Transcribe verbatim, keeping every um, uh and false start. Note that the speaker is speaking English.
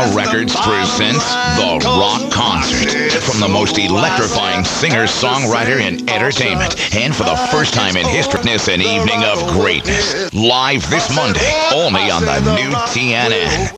Tower Records presents The Rock Concert. From the most electrifying singer, songwriter, and entertainment. And for the first time in history, an evening of greatness. Live this Monday, only on the new T N N.